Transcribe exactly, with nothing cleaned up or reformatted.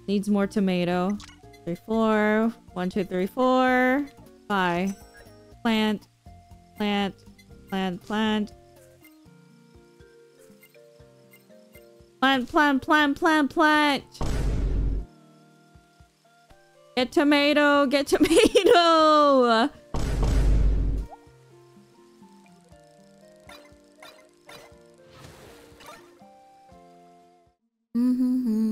Needs more tomato. Three, four. One, two, three, four. Five. Plant. Plant. Plant. Plant. Plant, plant, plant, plant, plant. Get tomato. Get tomato. Mm-hmm.